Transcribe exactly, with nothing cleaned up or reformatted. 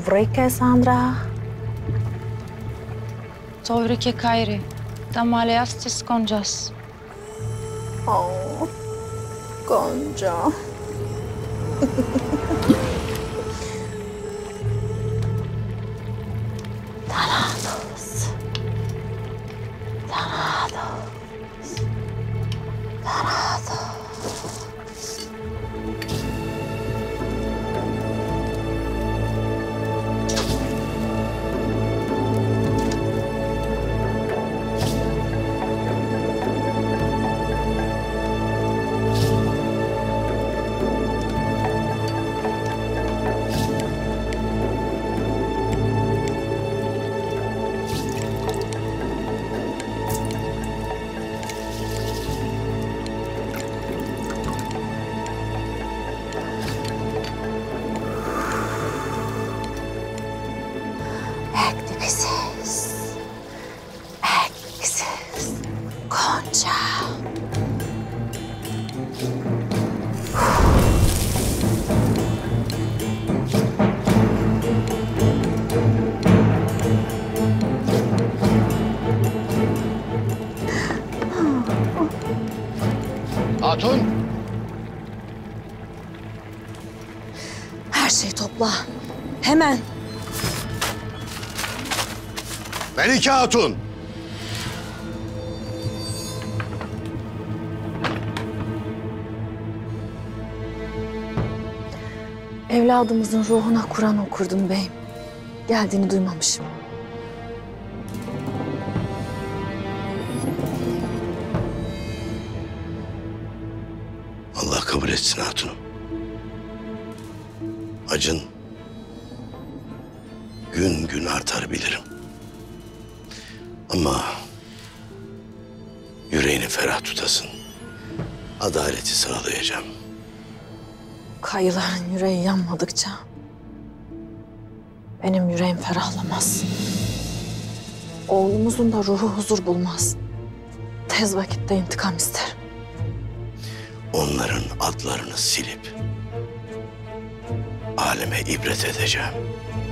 Tovrike Sandra. Tovrike Kayri. Damaleastis Gonjas. Oh, Gonca. Thanatos. Thanatos. Thanatos. Ekdikisiz. Ekdikisiz. Gonca. Hatun! Her şeyi topla. Hemen. Melike Hatun! Evladımızın ruhuna Kur'an okurdum beyim. Geldiğini duymamışım. Allah kabul etsin hatunum. Acın gün gün artar bilirim. Ama yüreğini ferah tutasın. Adaleti sağlayacağım. Kayıların yüreği yanmadıkça benim yüreğim ferahlamaz. Oğlumuzun da ruhu huzur bulmaz. Tez vakitte intikam isterim. Onların adlarını silip aleme ibret edeceğim.